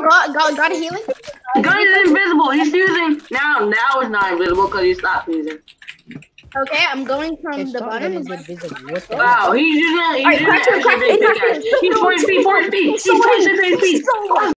got a healing. Gun is invisible. He's using now it's not invisible because he stopped using. Okay, I'm going from the bottom. Wow, he's using an extra big pickaxe. He's 40 feet. He's 26 feet.